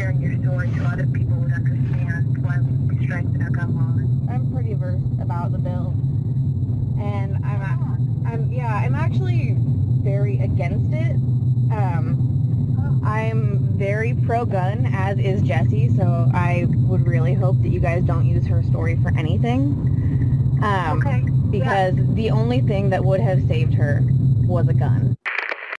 sharing your story so other people would understand why we strengthen our gun laws. I'm pretty versed about the bill, and I'm actually very against it. I'm very pro-gun, as is Jessie, so I would really hope that you guys don't use her story for anything. Okay. Because the only thing that would have saved her was a gun.